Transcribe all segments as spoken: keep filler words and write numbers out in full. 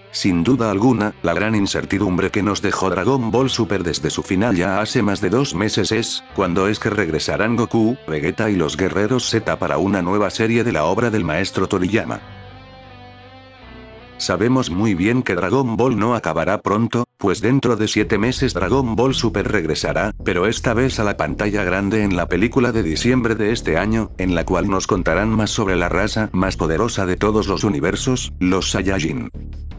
Sin duda alguna, la gran incertidumbre que nos dejó Dragon Ball Super desde su final ya hace más de dos meses es, ¿cuándo es que regresarán Goku, Vegeta y los Guerreros Z para una nueva serie de la obra del maestro Toriyama? Sabemos muy bien que Dragon Ball no acabará pronto, pues dentro de siete meses Dragon Ball Super regresará, pero esta vez a la pantalla grande en la película de diciembre de este año, en la cual nos contarán más sobre la raza más poderosa de todos los universos, los Saiyajin.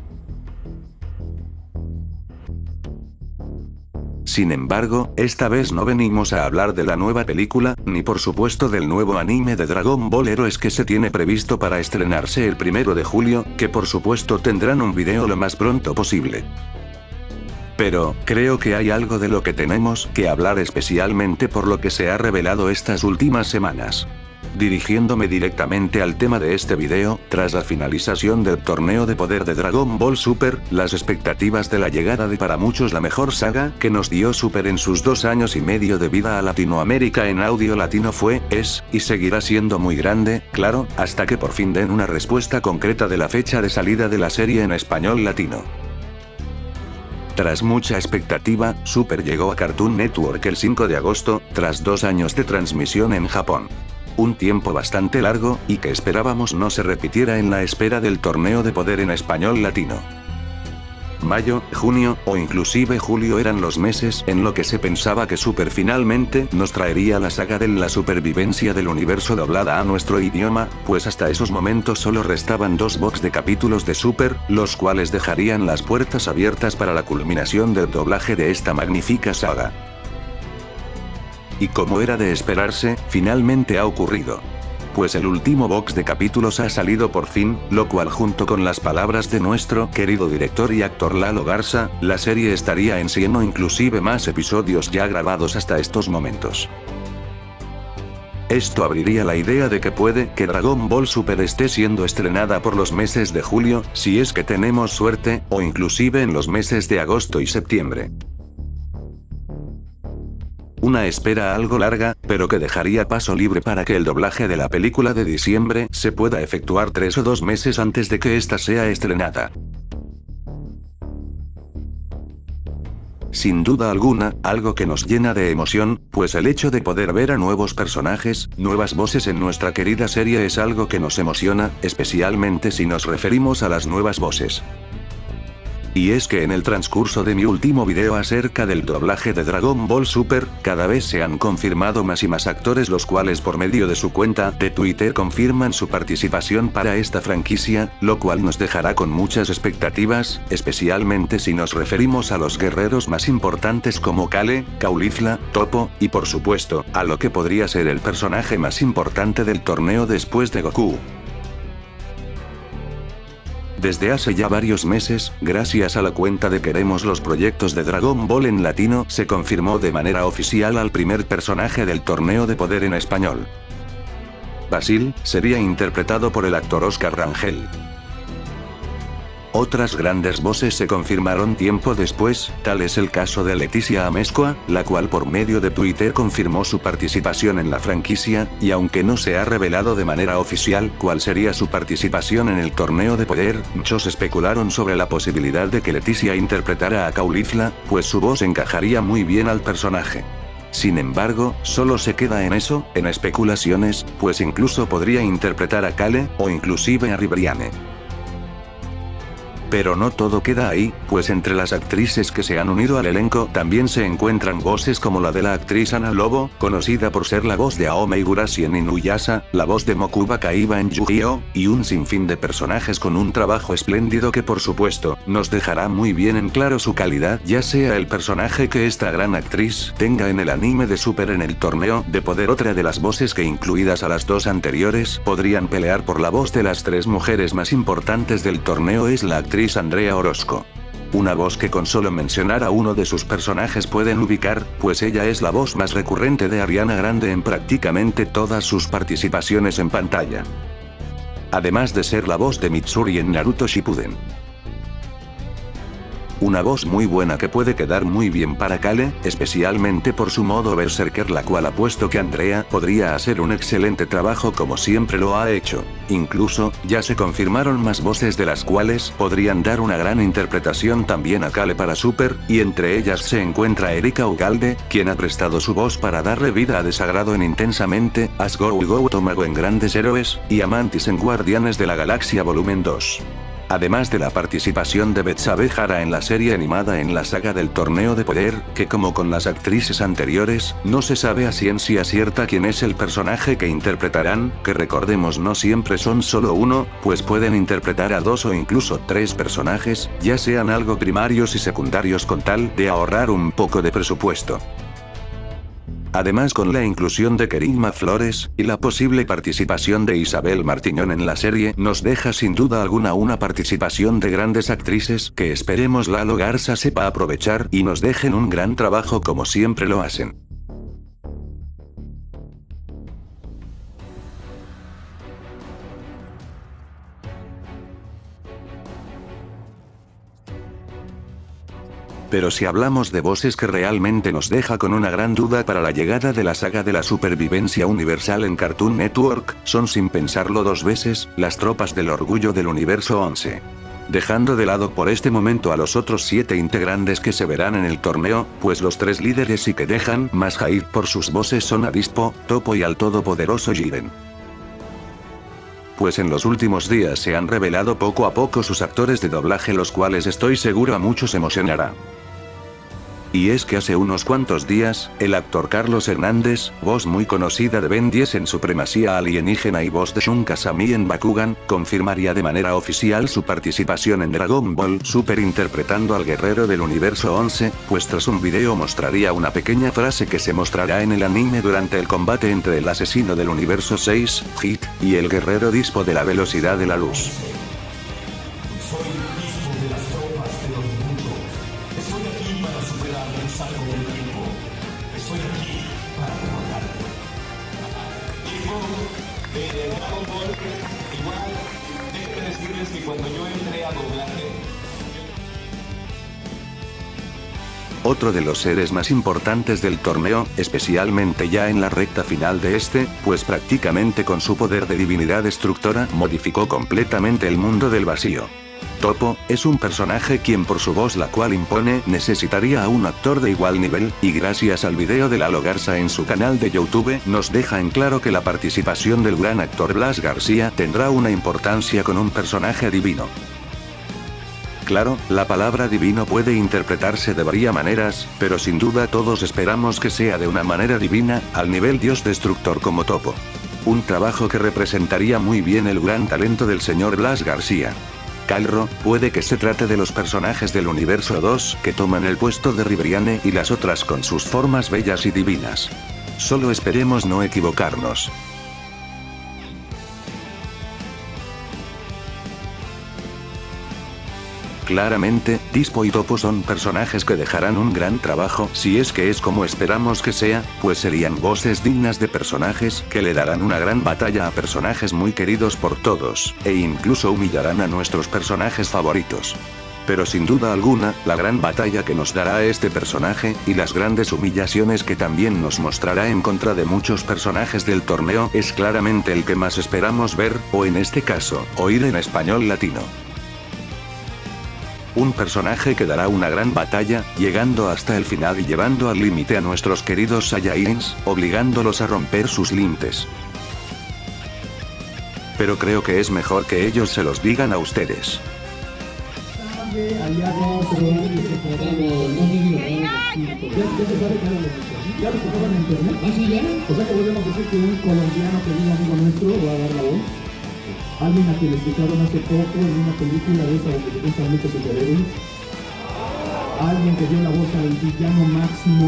Sin embargo, esta vez no venimos a hablar de la nueva película, ni por supuesto del nuevo anime de Dragon Ball Heroes que se tiene previsto para estrenarse el primero de julio, que por supuesto tendrán un video lo más pronto posible. Pero, creo que hay algo de lo que tenemos que hablar especialmente por lo que se ha revelado estas últimas semanas. Dirigiéndome directamente al tema de este video, tras la finalización del torneo de poder de Dragon Ball Super, las expectativas de la llegada de para muchos la mejor saga que nos dio Super en sus dos años y medio de vida a Latinoamérica en audio latino fue, es, y seguirá siendo muy grande, claro, hasta que por fin den una respuesta concreta de la fecha de salida de la serie en español latino. Tras mucha expectativa, Super llegó a Cartoon Network el cinco de agosto, tras dos años de transmisión en Japón. Un tiempo bastante largo, y que esperábamos no se repitiera en la espera del torneo de poder en español latino. Mayo, junio, o inclusive julio eran los meses en lo que se pensaba que Super finalmente nos traería la saga de la supervivencia del universo doblada a nuestro idioma, pues hasta esos momentos solo restaban dos box de capítulos de Super, los cuales dejarían las puertas abiertas para la culminación del doblaje de esta magnífica saga. Y como era de esperarse, finalmente ha ocurrido. Pues el último box de capítulos ha salido por fin, lo cual junto con las palabras de nuestro querido director y actor Lalo Garza, la serie estaría en cien o inclusive más episodios ya grabados hasta estos momentos. Esto abriría la idea de que puede que Dragon Ball Super esté siendo estrenada por los meses de julio, si es que tenemos suerte, o inclusive en los meses de agosto y septiembre. Una espera algo larga, pero que dejaría paso libre para que el doblaje de la película de diciembre se pueda efectuar tres o dos meses antes de que ésta sea estrenada. Sin duda alguna, algo que nos llena de emoción, pues el hecho de poder ver a nuevos personajes, nuevas voces en nuestra querida serie es algo que nos emociona, especialmente si nos referimos a las nuevas voces. Y es que en el transcurso de mi último video acerca del doblaje de Dragon Ball Super, cada vez se han confirmado más y más actores los cuales por medio de su cuenta de Twitter confirman su participación para esta franquicia, lo cual nos dejará con muchas expectativas, especialmente si nos referimos a los guerreros más importantes como Kale, Caulifla, Toppo, y por supuesto, a lo que podría ser el personaje más importante del torneo después de Goku. Desde hace ya varios meses, gracias a la cuenta de Queremos los proyectos de Dragon Ball en latino, se confirmó de manera oficial al primer personaje del torneo de poder en español. Basil, sería interpretado por el actor Oscar Rangel. Otras grandes voces se confirmaron tiempo después, tal es el caso de Leticia Amezcua, la cual por medio de Twitter confirmó su participación en la franquicia, y aunque no se ha revelado de manera oficial cuál sería su participación en el torneo de poder, muchos especularon sobre la posibilidad de que Leticia interpretara a Caulifla, pues su voz encajaría muy bien al personaje. Sin embargo, solo se queda en eso, en especulaciones, pues incluso podría interpretar a Kale, o inclusive a Ribrianne. Pero no todo queda ahí, pues entre las actrices que se han unido al elenco también se encuentran voces como la de la actriz Ana Lobo, conocida por ser la voz de Aome Higurashi en Inuyasha, la voz de Mokuba Kaiba en Yu-Gi-Oh!, y un sinfín de personajes con un trabajo espléndido que por supuesto, nos dejará muy bien en claro su calidad, ya sea el personaje que esta gran actriz tenga en el anime de Super en el torneo de poder. Otra de las voces que incluidas a las dos anteriores, podrían pelear por la voz de las tres mujeres más importantes del torneo es la actriz Andrea Orozco. Una voz que con solo mencionar a uno de sus personajes pueden ubicar, pues ella es la voz más recurrente de Ariana Grande en prácticamente todas sus participaciones en pantalla. Además de ser la voz de Mitsuri en Naruto Shippuden. Una voz muy buena que puede quedar muy bien para Kale, especialmente por su modo berserker, la cual apuesto que Andrea podría hacer un excelente trabajo como siempre lo ha hecho. Incluso, ya se confirmaron más voces de las cuales podrían dar una gran interpretación también a Kale para Super, y entre ellas se encuentra Erika Ugalde, quien ha prestado su voz para darle vida a Desagrado en Intensamente, Asgore Ugotomago en Grandes Héroes, y a Mantis en Guardianes de la Galaxia Volumen dos. Además de la participación de Betsabe Jara en la serie animada en la saga del Torneo de Poder, que como con las actrices anteriores, no se sabe a ciencia cierta quién es el personaje que interpretarán, que recordemos no siempre son solo uno, pues pueden interpretar a dos o incluso tres personajes, ya sean algo primarios y secundarios con tal de ahorrar un poco de presupuesto. Además, con la inclusión de Kerigma Flores, y la posible participación de Isabel Martiñón en la serie, nos deja sin duda alguna una participación de grandes actrices que esperemos Lalo Garza sepa aprovechar y nos dejen un gran trabajo como siempre lo hacen. Pero si hablamos de voces que realmente nos deja con una gran duda para la llegada de la saga de la supervivencia universal en Cartoon Network, son sin pensarlo dos veces, las tropas del Orgullo del Universo once. Dejando de lado por este momento a los otros siete integrantes que se verán en el torneo, pues los tres líderes y que dejan más hype por sus voces son Avispo, Topo y al todopoderoso Jiren. Pues en los últimos días se han revelado poco a poco sus actores de doblaje, los cuales estoy seguro a muchos emocionará. Y es que hace unos cuantos días, el actor Carlos Hernández, voz muy conocida de Ben diez en Supremacía Alienígena y voz de Shun Kasami en Bakugan, confirmaría de manera oficial su participación en Dragon Ball Super interpretando al guerrero del universo once, pues tras un video mostraría una pequeña frase que se mostrará en el anime durante el combate entre el asesino del universo seis, Hit, y el guerrero Dispo de la velocidad de la luz. Otro de los seres más importantes del torneo, especialmente ya en la recta final de este, pues prácticamente con su poder de divinidad destructora modificó completamente el mundo del vacío. Topo, es un personaje quien por su voz la cual impone necesitaría a un actor de igual nivel, y gracias al video de Lalo Garza en su canal de YouTube nos deja en claro que la participación del gran actor Blas García tendrá una importancia con un personaje divino. Claro, la palabra divino puede interpretarse de varias maneras, pero sin duda todos esperamos que sea de una manera divina, al nivel dios destructor como Topo. Un trabajo que representaría muy bien el gran talento del señor Blas García. Calro, puede que se trate de los personajes del universo dos que toman el puesto de Ribrianne y las otras con sus formas bellas y divinas. Solo esperemos no equivocarnos. Claramente, Dispo y Topo son personajes que dejarán un gran trabajo si es que es como esperamos que sea, pues serían voces dignas de personajes que le darán una gran batalla a personajes muy queridos por todos, e incluso humillarán a nuestros personajes favoritos. Pero sin duda alguna, la gran batalla que nos dará este personaje, y las grandes humillaciones que también nos mostrará en contra de muchos personajes del torneo, es claramente el que más esperamos ver, o en este caso, oír en español latino. Un personaje que dará una gran batalla, llegando hasta el final y llevando al límite a nuestros queridos Saiyajins, obligándolos a romper sus límites. Pero creo que es mejor que ellos se los digan a ustedes. Alguien a quien le escucharon hace poco en una película de esa donde le gustan muchos superhéroes. Alguien que dio la voz al villano Máximo.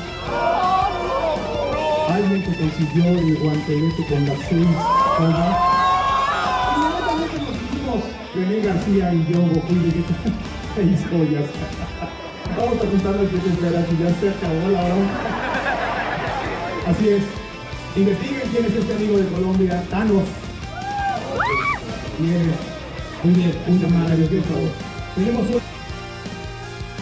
Alguien que consiguió el guantelete con las seis joyas. Inmediatamente nos pusimos René García y yo, Goku, de seis joyas. Vamos a juntarnos que te esperas y ya se acabó la hora. Así es. Investiguen quién es este amigo de Colombia, Thanos. Bien, muy bien, un maravilloso. Tenemos un...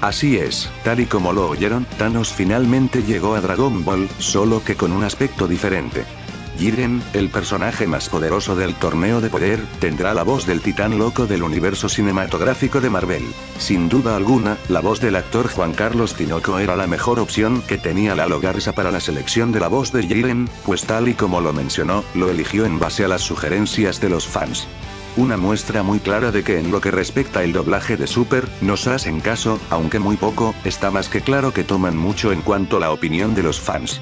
Así es, tal y como lo oyeron, Thanos finalmente llegó a Dragon Ball, solo que con un aspecto diferente. Jiren, el personaje más poderoso del torneo de poder, tendrá la voz del titán loco del universo cinematográfico de Marvel. Sin duda alguna, la voz del actor Juan Carlos Tinoco era la mejor opción que tenía Lalo Garza para la selección de la voz de Jiren, pues tal y como lo mencionó, lo eligió en base a las sugerencias de los fans. Una muestra muy clara de que en lo que respecta al doblaje de Super, nos hacen caso, aunque muy poco, está más que claro que toman mucho en cuanto a la opinión de los fans.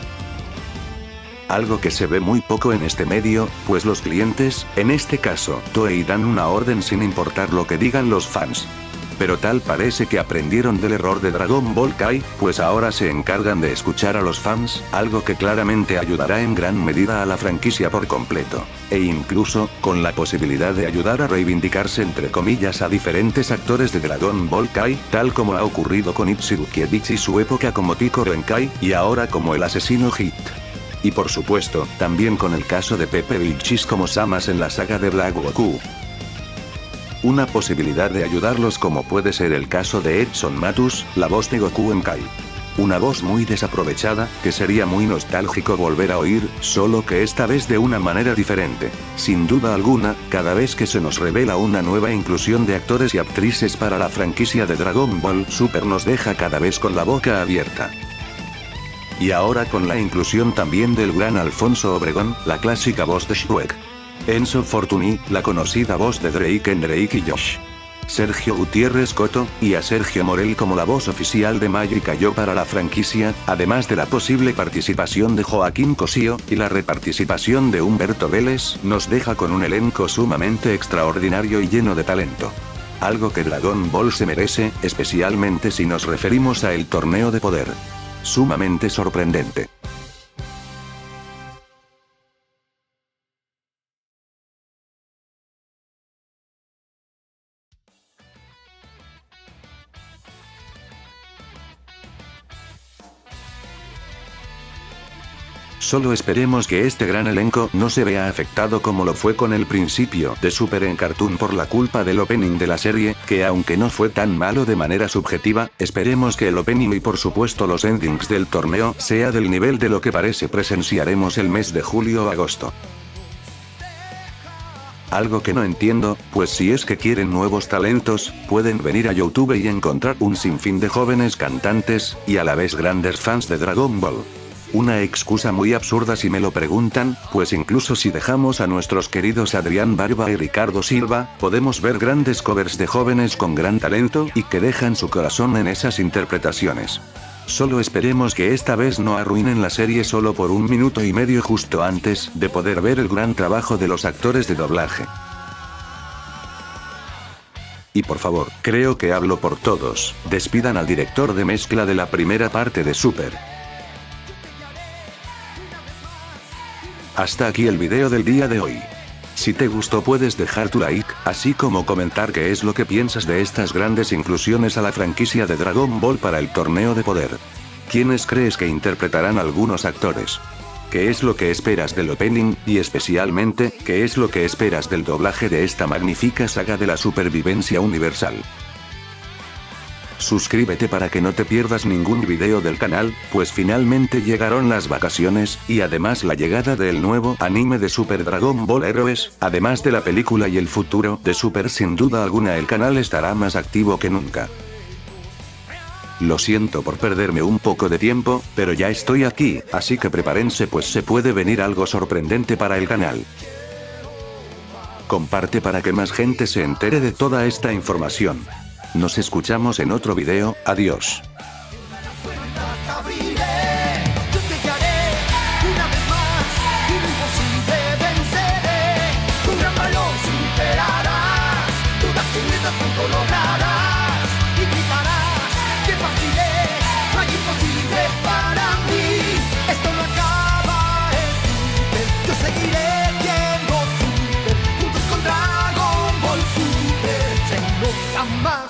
Algo que se ve muy poco en este medio, pues los clientes, en este caso, Toei, dan una orden sin importar lo que digan los fans. Pero tal parece que aprendieron del error de Dragon Ball Kai, pues ahora se encargan de escuchar a los fans, algo que claramente ayudará en gran medida a la franquicia por completo. E incluso, con la posibilidad de ayudar a reivindicarse entre comillas a diferentes actores de Dragon Ball Kai, tal como ha ocurrido con Itsurukievich y su época como Tico Renkai, y ahora como el asesino Hit. Y por supuesto, también con el caso de Pepe Vilchis como Samas en la saga de Black Goku. Una posibilidad de ayudarlos como puede ser el caso de Edson Matus, la voz de Goku en Kai. Una voz muy desaprovechada, que sería muy nostálgico volver a oír, solo que esta vez de una manera diferente. Sin duda alguna, cada vez que se nos revela una nueva inclusión de actores y actrices para la franquicia de Dragon Ball Super nos deja cada vez con la boca abierta. Y ahora con la inclusión también del gran Alfonso Obregón, la clásica voz de Shrek. Enzo Fortuny, la conocida voz de Drake en Drake y Josh. Sergio Gutiérrez Coto, y a Sergio Morel como la voz oficial de Magic Cayó para la franquicia, además de la posible participación de Joaquín Cosío, y la reparticipación de Humberto Vélez, nos deja con un elenco sumamente extraordinario y lleno de talento. Algo que Dragon Ball se merece, especialmente si nos referimos a el torneo de poder. Sumamente sorprendente. Solo esperemos que este gran elenco no se vea afectado como lo fue con el principio de Super en Cartoon por la culpa del opening de la serie, que aunque no fue tan malo de manera subjetiva, esperemos que el opening y por supuesto los endings del torneo sea del nivel de lo que parece presenciaremos el mes de julio o agosto. Algo que no entiendo, pues si es que quieren nuevos talentos, pueden venir a YouTube y encontrar un sinfín de jóvenes cantantes, y a la vez grandes fans de Dragon Ball. Una excusa muy absurda si me lo preguntan, pues incluso si dejamos a nuestros queridos Adrián Barba y Ricardo Silva, podemos ver grandes covers de jóvenes con gran talento y que dejan su corazón en esas interpretaciones. Solo esperemos que esta vez no arruinen la serie solo por un minuto y medio justo antes de poder ver el gran trabajo de los actores de doblaje. Y por favor, creo que hablo por todos, despidan al director de mezcla de la primera parte de Super. Hasta aquí el video del día de hoy. Si te gustó puedes dejar tu like, así como comentar qué es lo que piensas de estas grandes inclusiones a la franquicia de Dragon Ball para el torneo de poder. ¿Quiénes crees que interpretarán algunos actores? ¿Qué es lo que esperas del opening, y especialmente, qué es lo que esperas del doblaje de esta magnífica saga de la supervivencia universal? Suscríbete para que no te pierdas ningún video del canal, pues finalmente llegaron las vacaciones, y además la llegada del nuevo anime de Super Dragon Ball Heroes, además de la película y el futuro de Super, sin duda alguna el canal estará más activo que nunca. Lo siento por perderme un poco de tiempo, pero ya estoy aquí, así que prepárense pues se puede venir algo sorprendente para el canal. Comparte para que más gente se entere de toda esta información. Nos escuchamos en otro video, adiós. Sama